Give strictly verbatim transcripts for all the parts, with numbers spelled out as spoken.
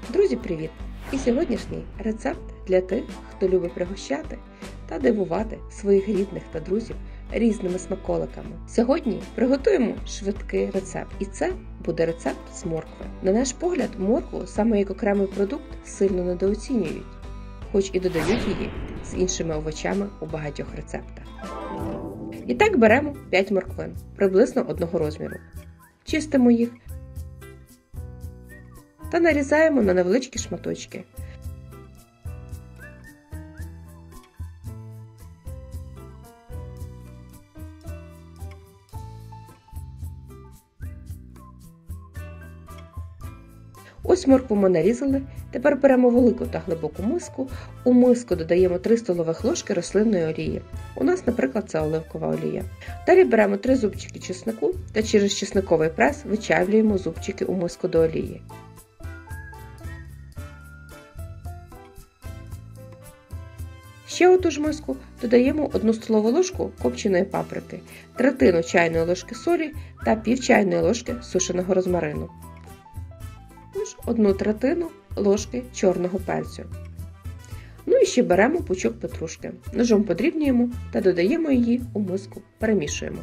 Друзі, привіт! І сьогоднішній рецепт для тих, хто любить пригощати та дивувати своїх рідних та друзів різними смаколиками. Сьогодні приготуємо швидкий рецепт, і це буде рецепт з моркви. На наш погляд, моркву саме як окремий продукт сильно недооцінюють, хоч і додають її з іншими овочами у багатьох рецептах. І так беремо п'ять морквин, приблизно одного розміру. Чистимо їх та нарізаємо на невеличкі шматочки. Ось моркву ми нарізали. Тепер беремо велику та глибоку миску. У миску додаємо три столових ложки рослинної олії. У нас, наприклад, це оливкова олія. Далі беремо три зубчики чеснику та через чесниковий прес вичавлюємо зубчики у миску до олії. Ще у ту ж миску додаємо одну столову ложку копченої паприки, третину чайної ложки солі та пів чайної ложки сушеного розмарину. Тож одну третину ложки чорного перцю. Ну і ще беремо пучок петрушки. Ножом подрібнюємо та додаємо її у миску, перемішуємо.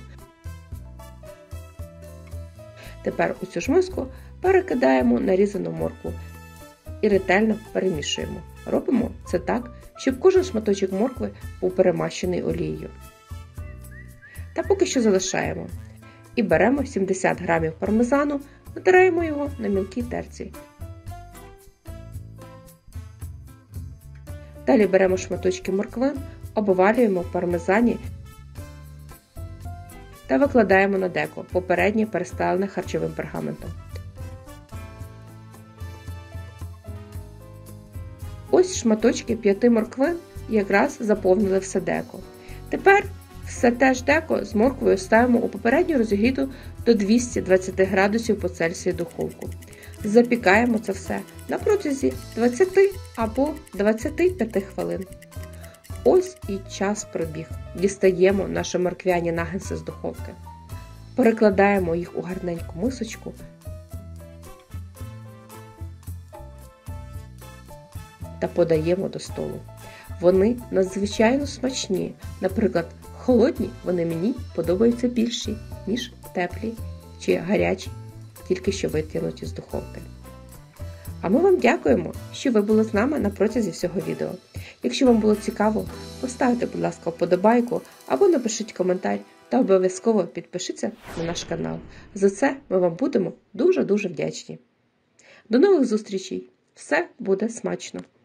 Тепер у цю ж миску перекидаємо нарізану моркву і ретельно перемішуємо. Робимо це так, щоб кожен шматочок моркви був перемащений олією. Та поки що залишаємо. І беремо сімдесят грамів пармезану, натираємо його на мілкій терці. Далі беремо шматочки моркви, обвалюємо в пармезані та викладаємо на деко, попередньо перестелене харчовим пергаментом. Ось шматочки п'яти морквин якраз заповнили все деко. Тепер все те ж деко з морквою ставимо у попередньо розігріту до двохсот двадцяти градусів по Цельсію духовку. Запікаємо це все на протязі двадцяти або двадцяти п'яти хвилин. Ось і час пробіг. Дістаємо наші морквяні нагетси з духовки. Перекладаємо їх у гарненьку мисочку та подаємо до столу. Вони надзвичайно смачні. Наприклад, холодні вони мені подобаються більші, ніж теплі чи гарячі, тільки що витягнуті з духовки. А ми вам дякуємо, що ви були з нами на протязі всього відео. Якщо вам було цікаво, поставте, будь ласка, вподобайку або напишіть коментар та обов'язково підпишіться на наш канал. За це ми вам будемо дуже-дуже вдячні. До нових зустрічей! Все буде смачно!